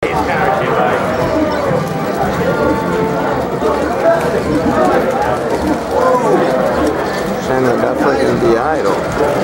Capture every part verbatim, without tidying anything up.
Shin got that freaking D I though.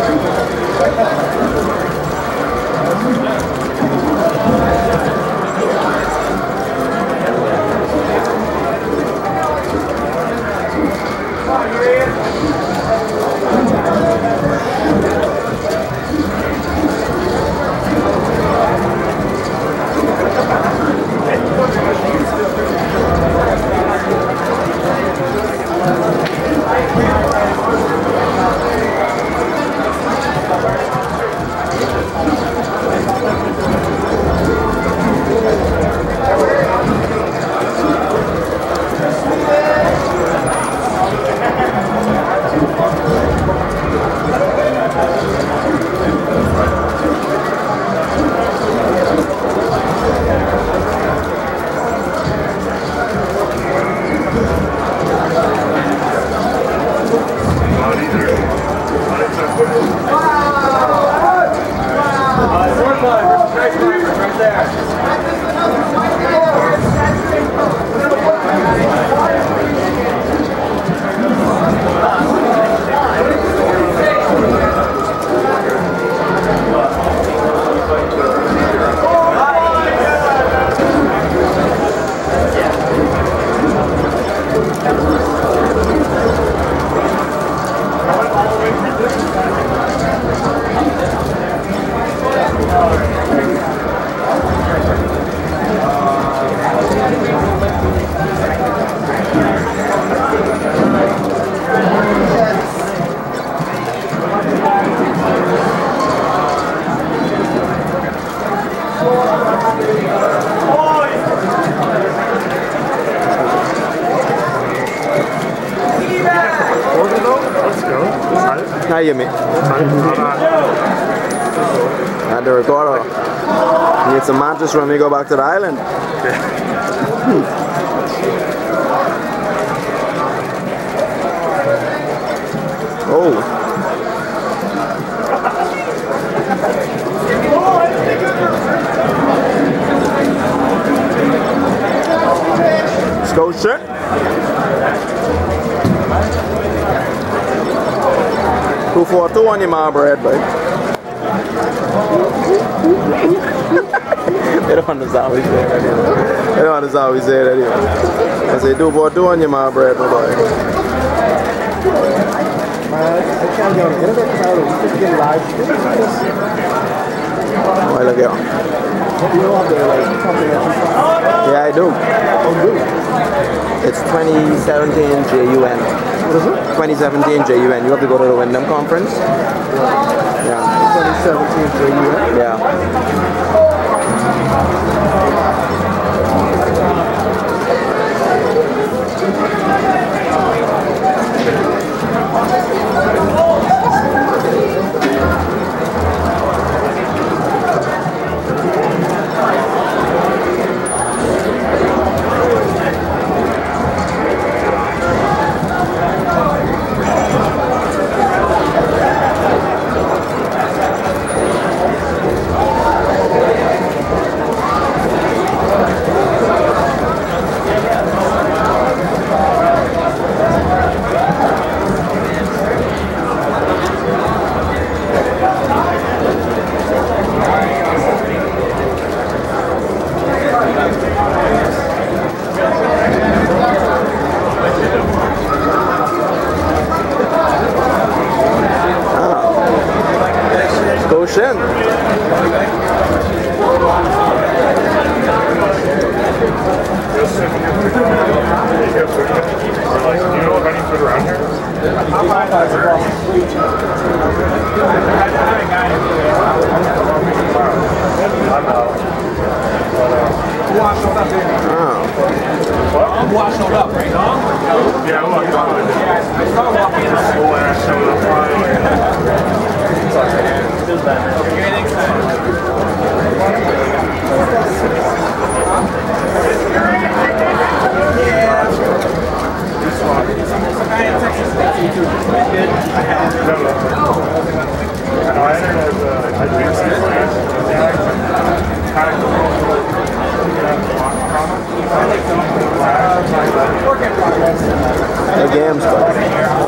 How you mean? Had to record it. Need some matches when we go back to the island. Oh. Let's go, Shin. Two for two on your mom bread, babe. They don't want to always say that anyway. They don't want to always say that anyway. I say two for two on your mom bread, my boy. I can't get on the internet because I was just getting live. Oh, look here. You know how to like something else? Yeah, I do. Oh, good. It's twenty seventeen J U N. What is it? twenty seventeen J U N. You have to go to the Wyndham conference. Yeah. twenty seventeen J U N? Yeah. Shin. I'm washed up right now. Yeah, I'm walking up. I started walking in the school and I showed up Friday. I The game's good.